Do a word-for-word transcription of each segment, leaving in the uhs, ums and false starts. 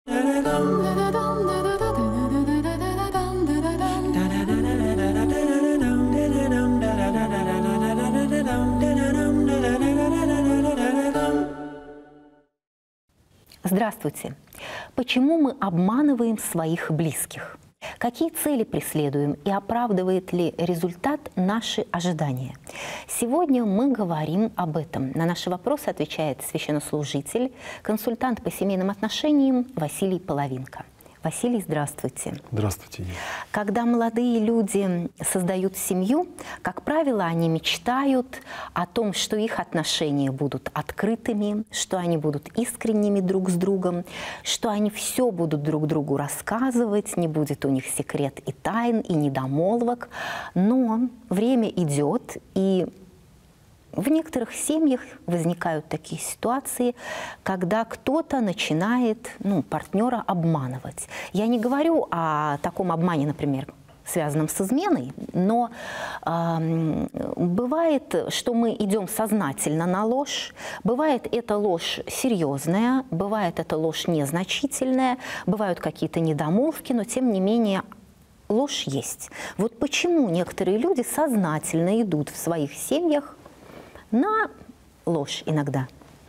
Здравствуйте. Почему мы обманываем своих близких? Какие цели преследуем и оправдывает ли результат наши ожидания? Сегодня мы говорим об этом. На наши вопросы отвечает священнослужитель, консультант по семейным отношениям Василий Половинка. Василий, здравствуйте. Здравствуйте. Когда молодые люди создают семью, как правило, они мечтают о том, что их отношения будут открытыми, что они будут искренними друг с другом, что они все будут друг другу рассказывать, не будет у них секрет и тайн, и недомолвок. Но время идет, и в некоторых семьях возникают такие ситуации, когда кто-то начинает ну, партнера обманывать. Я не говорю о таком обмане, например, связанном с изменой, но э, бывает, что мы идем сознательно на ложь, бывает эта ложь серьезная, бывает эта ложь незначительная, бывают какие-то недомолвки, но тем не менее ложь есть. Вот почему некоторые люди сознательно идут в своих семьях на ложь иногда?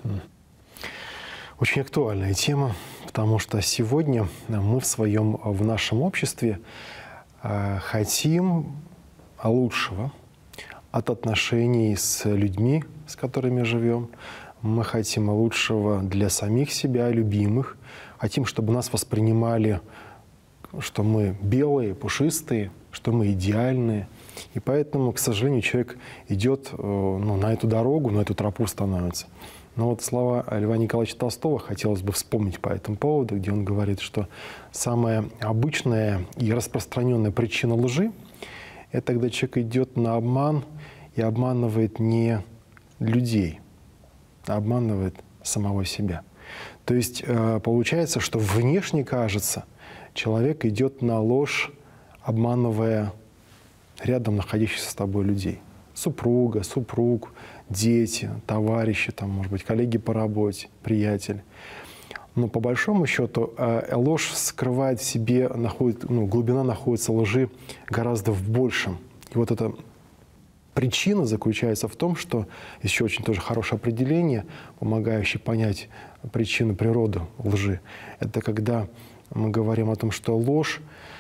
Очень актуальная тема, потому что сегодня мы в своем, в нашем обществе э, хотим лучшего от отношений с людьми, с которыми живем. Мы хотим лучшего для самих себя, любимых. Хотим, чтобы нас воспринимали, что мы белые, пушистые, что мы идеальные. И поэтому, к сожалению, человек идет ну, на эту дорогу, на эту тропу становится. Но вот слова Льва Николаевича Толстого хотелось бы вспомнить по этому поводу, где он говорит, что самая обычная и распространенная причина лжи – это когда человек идет на обман и обманывает не людей, а обманывает самого себя. То есть получается, что внешне кажется, человек идет на ложь, обманывая рядом находящихся с тобой людей. Супруга, супруг, дети, товарищи, там, может быть, коллеги по работе, приятели. Но по большому счету ложь скрывает в себе, находит, ну, глубина находится лжи гораздо в большем. И вот эта причина заключается в том, что еще очень тоже хорошее определение, помогающее понять причину, природу лжи. Это когда мы говорим о том, что ложь,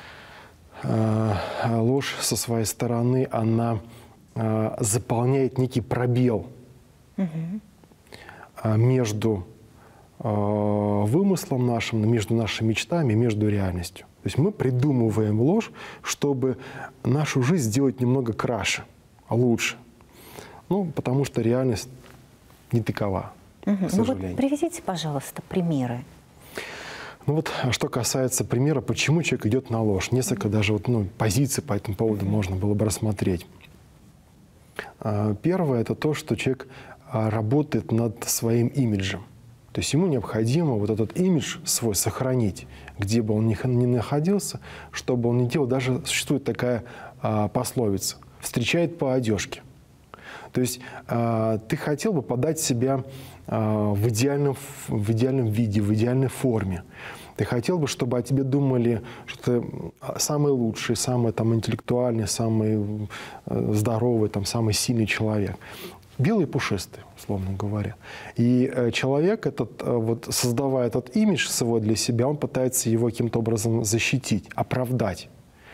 ложь со своей стороны, она заполняет некий пробел угу. между вымыслом нашим, между нашими мечтами, между реальностью. То есть мы придумываем ложь, чтобы нашу жизнь сделать немного краше, лучше. Ну, потому что реальность не такова, угу. к сожалению. Ну вот приведите, пожалуйста, примеры. Ну вот, что касается примера, почему человек идет на ложь. Несколько даже вот, ну, позиций по этому поводу можно было бы рассмотреть. Первое – это то, что человек работает над своим имиджем. То есть ему необходимо вот этот имидж свой сохранить, где бы он ни находился, чтобы он не делал. Даже существует такая пословица – встречает по одежке. То есть ты хотел бы подать себя в идеальном, в идеальном виде, в идеальной форме. Ты хотел бы, чтобы о тебе думали, что ты самый лучший, самый там, интеллектуальный, самый здоровый, там, самый сильный человек. Белый и пушистый, условно говоря. И человек, этот, вот, создавая этот имидж свой для себя, он пытается его каким-то образом защитить, оправдать.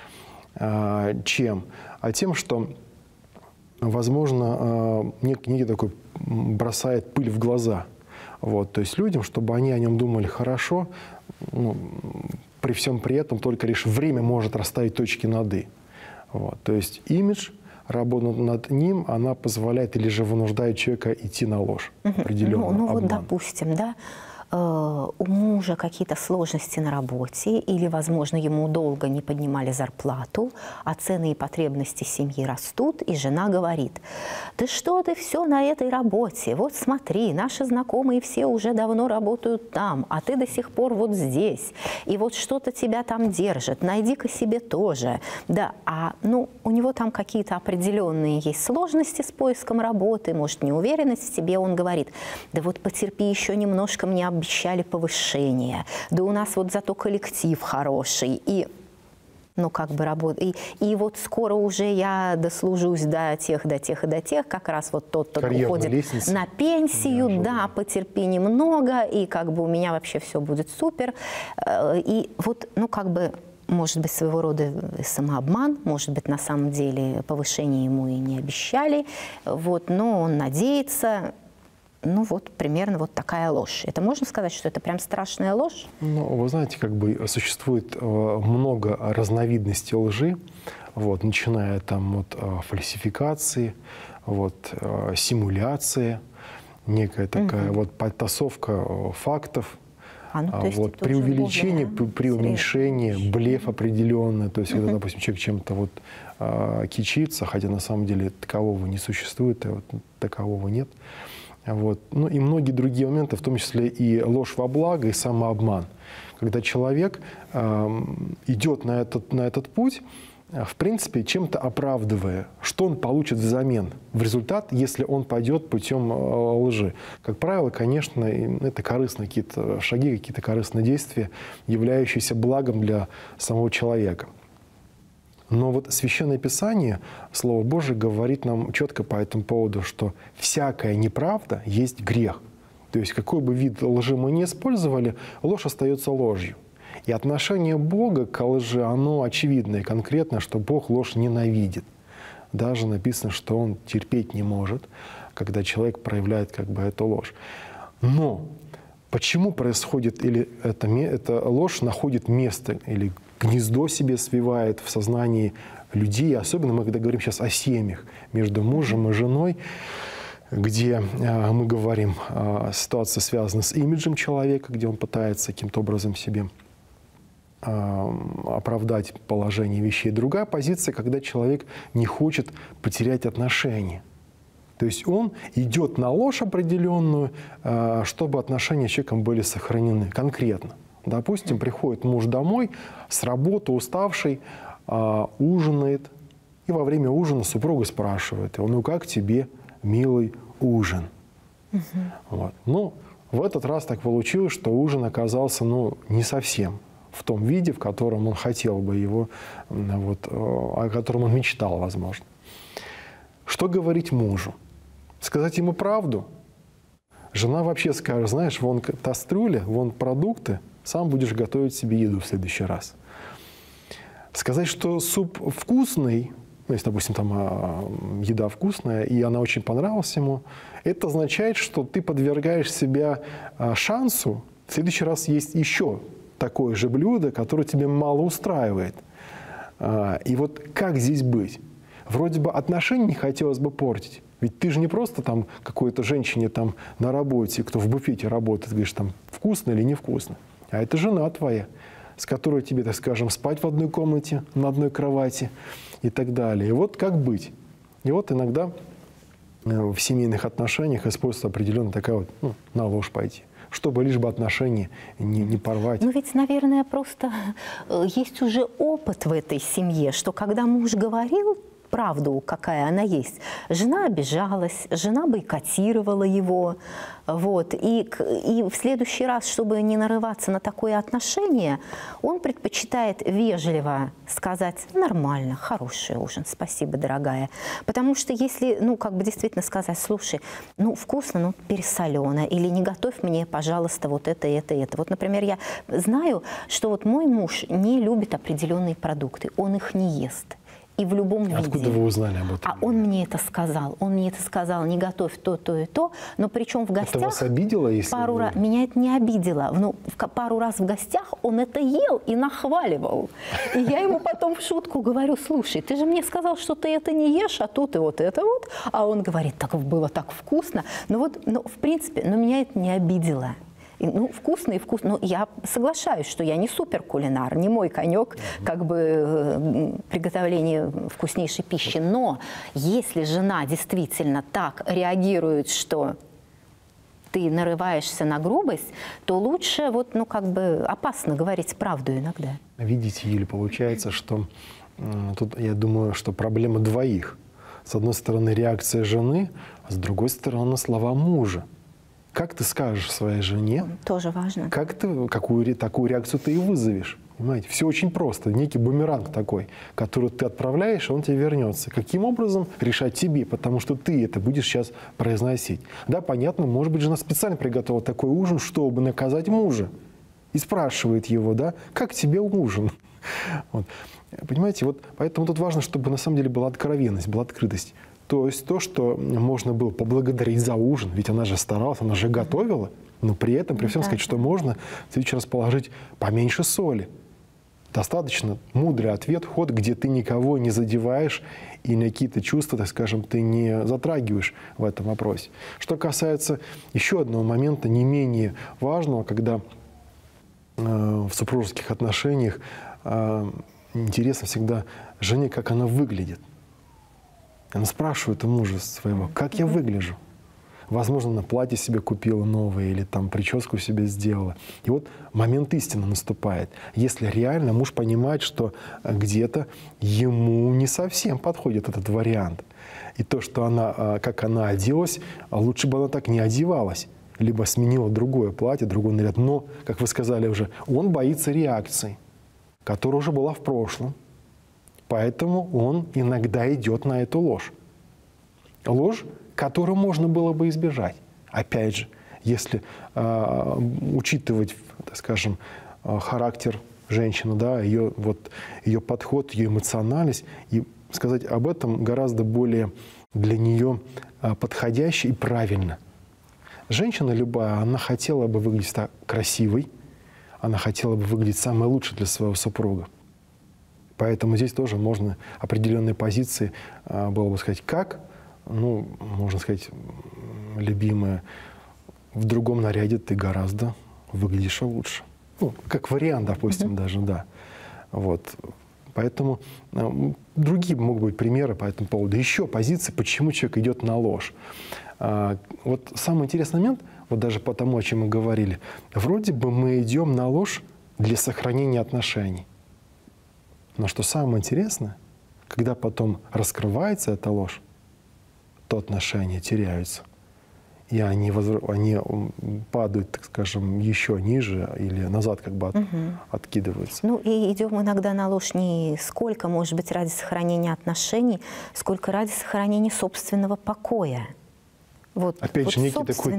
Чем? А тем, что, возможно, некий, некий такой бросает пыль в глаза. Вот, то есть людям, чтобы они о нем думали хорошо, ну, при всем при этом только лишь время может расставить точки над «и». Вот, то есть имидж, работа над ним, она позволяет или же вынуждает человека идти на ложь, определенную, ну, ну обман. Вот, допустим, да, у мужа какие-то сложности на работе, или, возможно, ему долго не поднимали зарплату, а цены и потребности семьи растут, и жена говорит: «Да что ты все на этой работе? Вот смотри, наши знакомые все уже давно работают там, а ты до сих пор вот здесь, и вот что-то тебя там держит, найди-ка себе тоже». Да, а ну, у него там какие-то определенные есть сложности с поиском работы, может, неуверенность в себе, он говорит: «Да вот потерпи еще немножко, мне об обещали повышение, да у нас вот зато коллектив хороший, и, ну, как бы работает. И, и вот скоро уже я дослужусь до тех, до тех и до тех, как раз вот тот, кто уходит лестница. На пенсию, да, потерпи немного, и как бы у меня вообще все будет супер. И вот, ну, как бы... Может быть, своего рода самообман, может быть, на самом деле повышение ему и не обещали, вот, но он надеется, ну вот примерно вот такая ложь. Это можно сказать, что это прям страшная ложь? Ну, вы знаете, как бы существует много разновидностей лжи, вот, начиная там от фальсификации, вот, симуляции, некая такая угу. вот подтасовка фактов. А, ну, то есть вот, преувеличение, более, да? преуменьшение, блеф определенный. То есть, uh-huh. когда, допустим, человек чем-то вот, а, кичится, хотя на самом деле такового не существует, и вот, такового нет. Вот. Ну и многие другие моменты, в том числе и ложь во благо, и самообман. Когда человек а, идет на этот, на этот путь, в принципе, чем-то оправдывая, что он получит взамен в результат, если он пойдет путем лжи. Как правило, конечно, это корыстные какие-то шаги, какие-то корыстные действия, являющиеся благом для самого человека. Но вот Священное Писание, Слово Божие, говорит нам четко по этому поводу, что всякая неправда есть грех. То есть какой бы вид лжи мы ни использовали, ложь остается ложью. И отношение Бога к лжи, оно очевидно и конкретно, что Бог ложь ненавидит. Даже написано, что Он терпеть не может, когда человек проявляет как бы эту ложь. Но почему происходит, или эта, эта ложь находит место, или гнездо себе свивает в сознании людей, особенно мы когда говорим сейчас о семьях, между мужем и женой, где э, мы говорим, э, ситуация связана с имиджем человека, где он пытается каким-то образом себе оправдать положение вещей. Другая позиция, когда человек не хочет потерять отношения. То есть он идет на ложь определенную, чтобы отношения с человеком были сохранены конкретно. Допустим, приходит муж домой с работы, уставший, ужинает, и во время ужина супруга спрашивает его: ну как тебе, милый, ужин? Угу. Вот. Ну, в этот раз так получилось, что ужин оказался ну, не совсем в том виде, в котором он хотел бы его, вот, о котором он мечтал, возможно. Что говорить мужу? Сказать ему правду? Жена вообще скажет: знаешь, вон кастрюля, вон продукты, сам будешь готовить себе еду в следующий раз. Сказать, что суп вкусный, ну, если, допустим, там еда вкусная, и она очень понравилась ему, это означает, что ты подвергаешь себя шансу в следующий раз есть еще такое же блюдо, которое тебе мало устраивает. И вот как здесь быть? Вроде бы отношения не хотелось бы портить. Ведь ты же не просто там какой-то женщине там на работе, кто в буфете работает, говоришь, там вкусно или невкусно. А это жена твоя, с которой тебе, так скажем, спать в одной комнате, на одной кровати и так далее. И вот как быть? И вот иногда в семейных отношениях используется определенная такая вот, ну, на ложь пойти, чтобы лишь бы отношения не, не порвать. Ну ведь, наверное, просто есть уже опыт в этой семье, что когда муж говорил правду, какая она есть, жена обижалась, жена бойкотировала его. Вот. И, и в следующий раз, чтобы не нарываться на такое отношение, он предпочитает вежливо сказать: нормально, хороший ужин, спасибо, дорогая. Потому что если, ну, как бы действительно сказать: слушай, ну, вкусно, но пересолено, или не готовь мне, пожалуйста, вот это, это, это. Вот, например, я знаю, что вот мой муж не любит определенные продукты, он их не ест. И в любом виде. Откуда вы узнали об этом? А он мне это сказал. Он мне это сказал: не готовь то, то и то. Но причем в гостях... Это вас обидело, если пару вы... раз... Меня это не обидело. Но пару раз в гостях он это ел и нахваливал. И я ему потом в шутку говорю: слушай, ты же мне сказал, что ты это не ешь, а тут и вот это вот. А он говорит: так было так вкусно. Ну вот, ну, в принципе, но меня это не обидело. И, ну, вкусно и вкусно. Но я соглашаюсь, что я не суперкулинар, не мой конек, как бы, э, приготовление вкуснейшей пищи. Но если жена действительно так реагирует, что ты нарываешься на грубость, то лучше, вот, ну, как бы, опасно говорить правду иногда. Видите, Юля, получается, что э, тут, я думаю, что проблема двоих. С одной стороны, реакция жены, а с другой стороны, слова мужа. Как ты скажешь своей жене? Тоже важно. Как ты, какую такую реакцию ты и вызовешь? Понимаете? Все очень просто. Некий бумеранг такой, который ты отправляешь, он тебе вернется. Каким образом решать тебе? Потому что ты это будешь сейчас произносить. Да, понятно, может быть, жена специально приготовила такой ужин, чтобы наказать мужа. И спрашивает его, да, как тебе ужин? Вот. Понимаете, вот поэтому тут важно, чтобы на самом деле была откровенность, была открытость. То есть то, что можно было поблагодарить за ужин, ведь она же старалась, она же готовила, но при этом, при всем да, сказать, да. что можно в следующий раз положить поменьше соли. Достаточно мудрый ответ, ход, где ты никого не задеваешь и на какие-то чувства, так скажем, ты не затрагиваешь в этом вопросе. Что касается еще одного момента, не менее важного, когда э, в супружеских отношениях э, интересно всегда жене, как она выглядит. Она спрашивает у мужа своего, как я выгляжу. Возможно, она платье себе купила новое или там прическу себе сделала. И вот момент истины наступает. Если реально муж понимает, что где-то ему не совсем подходит этот вариант. И то, что она, как она оделась, лучше бы она так не одевалась. Либо сменила другое платье, другой наряд. Но, как вы сказали уже, он боится реакции, которая уже была в прошлом. Поэтому он иногда идет на эту ложь. Ложь, которую можно было бы избежать. Опять же, если э, учитывать, так скажем, э, характер женщины, да, ее, вот, ее подход, ее эмоциональность, и сказать об этом гораздо более для нее э, подходяще и правильно. Женщина любая, она хотела бы выглядеть так красивой, она хотела бы выглядеть самой лучшей для своего супруга. Поэтому здесь тоже можно определенные позиции, э, было бы сказать, как, ну, можно сказать, любимая, в другом наряде ты гораздо выглядишь лучше. Ну, как вариант, допустим, mm-hmm. даже, да. Вот. Поэтому э, другие могут быть примеры по этому поводу. Еще позиции, почему человек идет на ложь. А, вот самый интересный момент, вот даже по тому, о чем мы говорили, вроде бы мы идем на ложь для сохранения отношений. Но что самое интересное, когда потом раскрывается эта ложь, то отношения теряются. И они, возр... они падают, так скажем, еще ниже или назад как бы от... угу. откидываются. Ну и идем иногда на ложь не сколько, может быть, ради сохранения отношений, сколько ради сохранения собственного покоя. Вот, Опять вот же, некий такой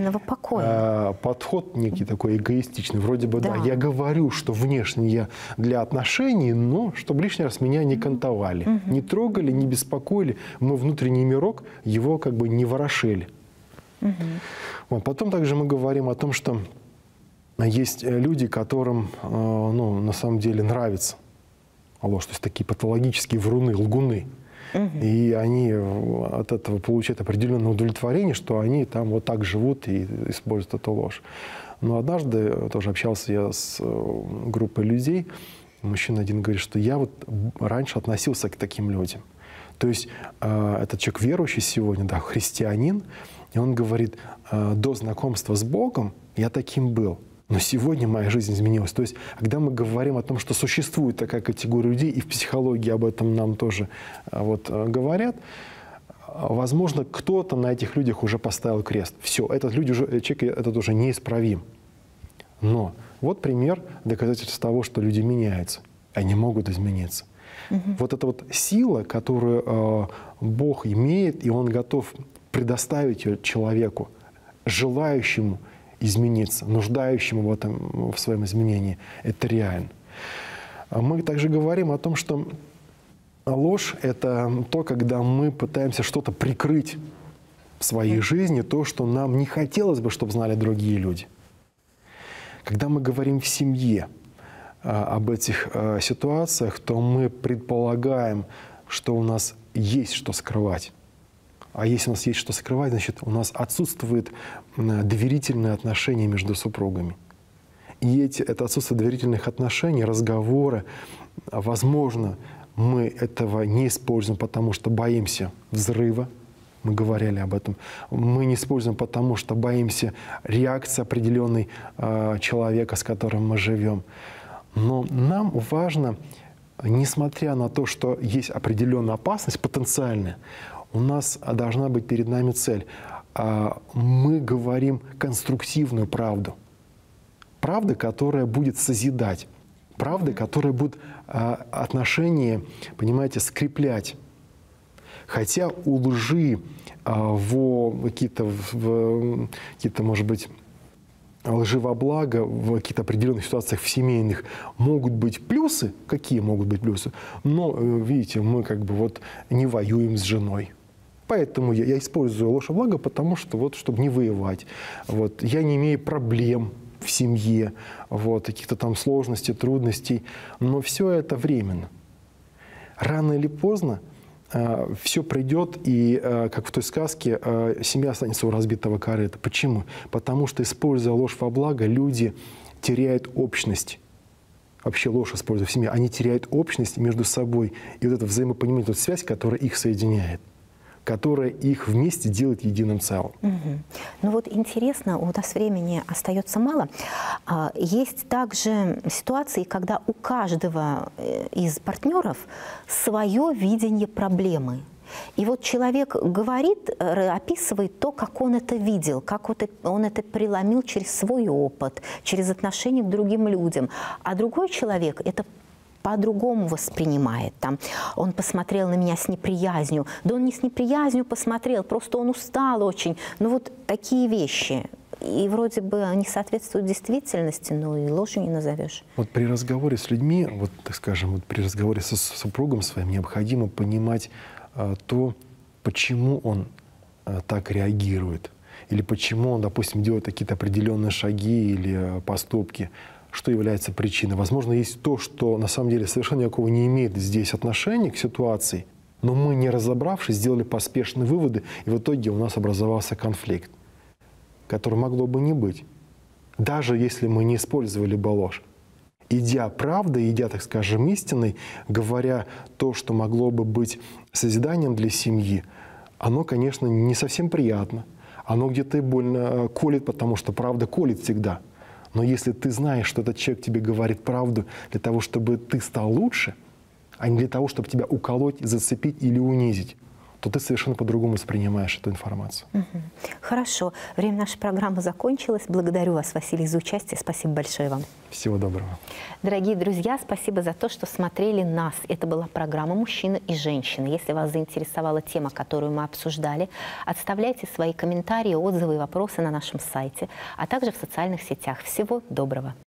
э, подход некий такой эгоистичный. Вроде бы, да. да, я говорю, что внешне я для отношений, но чтобы лишний раз меня не кантовали, угу. не трогали, не беспокоили, мой внутренний мирок его как бы не ворошили. Угу. Вот. Потом также мы говорим о том, что есть люди, которым э, ну, на самом деле нравится ложь, то есть такие патологические вруны, лгуны. Угу. И они от этого получают определенное удовлетворение, что они там вот так живут и используют эту ложь. Но однажды тоже общался я с группой людей, мужчина один говорит, что я вот раньше относился к таким людям. То есть э, этот человек верующий сегодня, да, христианин, и он говорит, э, до знакомства с Богом я таким был. Но сегодня моя жизнь изменилась. То есть, когда мы говорим о том, что существует такая категория людей, и в психологии об этом нам тоже вот, говорят, возможно, кто-то на этих людях уже поставил крест. Все, этот люди уже, человек этот уже неисправим. Но вот пример доказательства того, что люди меняются. Они могут измениться. Угу. Вот эта вот сила, которую э, Бог имеет, и Он готов предоставить ее человеку, желающему измениться, нуждающему в этом, в своем изменении. Это реально. Мы также говорим о том, что ложь – это то, когда мы пытаемся что-то прикрыть в своей жизни, то, что нам не хотелось бы, чтобы знали другие люди. Когда мы говорим в семье а, об этих а, ситуациях, то мы предполагаем, что у нас есть что скрывать. А если у нас есть что скрывать, значит, у нас отсутствует доверительные отношения между супругами. И эти, это отсутствие доверительных отношений, разговоры, возможно, мы этого не используем, потому что боимся взрыва. Мы говорили об этом. Мы не используем, потому что боимся реакции определенной э, человека, с которым мы живем. Но нам важно, несмотря на то, что есть определенная опасность потенциальная, у нас должна быть перед нами цель. мы говорим конструктивную правду. Правда, которая будет созидать. Правда, которая будет отношения, понимаете, скреплять. Хотя у лжи, в какие-то, в какие-то, может быть, лжи во благо в каких-то определенных ситуациях в семейных могут быть плюсы. Какие могут быть плюсы? Но, видите, мы как бы вот не воюем с женой. Поэтому я, я использую ложь во благо, потому что вот, чтобы не воевать. Вот, я не имею проблем в семье, вот, каких-то там сложностей, трудностей. Но все это временно. Рано или поздно э, все придет, и, э, как в той сказке, э, семья останется у разбитого корыта. Почему? Потому что, используя ложь во благо, люди теряют общность. Вообще ложь используя в семье, они теряют общность между собой. И вот это взаимопонимание, вот связь, которая их соединяет, которая их вместе делает единым целым. Угу. Ну вот интересно, у нас времени остается мало. Есть также ситуации, когда у каждого из партнеров свое видение проблемы. И вот человек говорит, описывает то, как он это видел, как вот он это преломил через свой опыт, через отношение к другим людям. А другой человек это по-другому воспринимает. Там, он посмотрел на меня с неприязнью. Да он не с неприязнью посмотрел, просто он устал очень. Ну вот такие вещи. И вроде бы они соответствуют действительности, но и ложью не назовешь. Вот при разговоре с людьми, вот так скажем, вот при разговоре со супругом своим необходимо понимать а, то, почему он а, так реагирует. Или почему он, допустим, делает какие-то определенные шаги или а, поступки. Что является причиной. Возможно, есть то, что на самом деле совершенно никакого не имеет здесь отношения к ситуации, но мы, не разобравшись, сделали поспешные выводы, и в итоге у нас образовался конфликт, который могло бы не быть, даже если мы не использовали бы ложь. Идя правдой, идя, так скажем, истиной, говоря то, что могло бы быть созиданием для семьи, оно, конечно, не совсем приятно. Оно где-то и больно колет, потому что правда колет всегда. Но если ты знаешь, что этот человек тебе говорит правду для того, чтобы ты стал лучше, а не для того, чтобы тебя уколоть, зацепить или унизить, то ты совершенно по-другому воспринимаешь эту информацию. Угу. Хорошо. Время нашей программы закончилось. Благодарю вас, Василий, за участие. Спасибо большое вам. Всего доброго. Дорогие друзья, спасибо за то, что смотрели нас. Это была программа «Мужчина и женщина». Если вас заинтересовала тема, которую мы обсуждали, оставляйте свои комментарии, отзывы и вопросы на нашем сайте, а также в социальных сетях. Всего доброго.